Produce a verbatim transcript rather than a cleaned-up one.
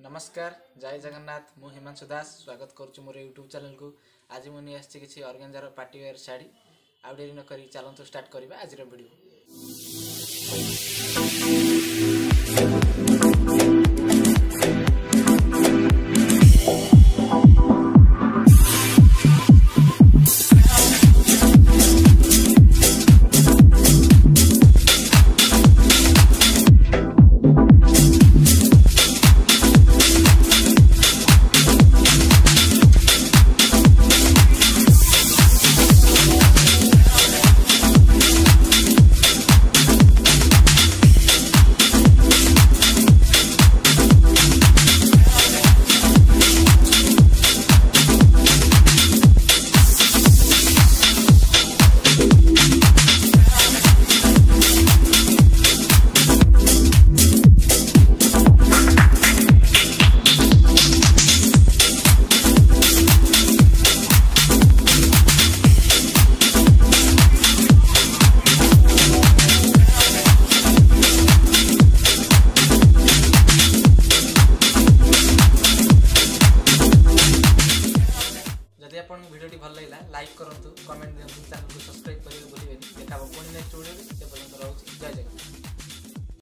नमस्कार जय जगन्नाथ मु हिमांशु दास स्वागत करुछु मोर यूट्यूब चैनल को। आज मुझे आसी किसी ऑर्गेंजार पार्टी वेयर साड़ी आउ डेरी न करी चलतु स्टार्ट करबा आज वीडियो। आपन वीडियो भल लगा लाइक करंतु कमेंट दियंतु चैनल को सब्सक्राइब करियो भूलिबेनी। देखा पुणी नेक्स्ट वीडियो से पर्यंत रहउछि जय जगन्नाथ।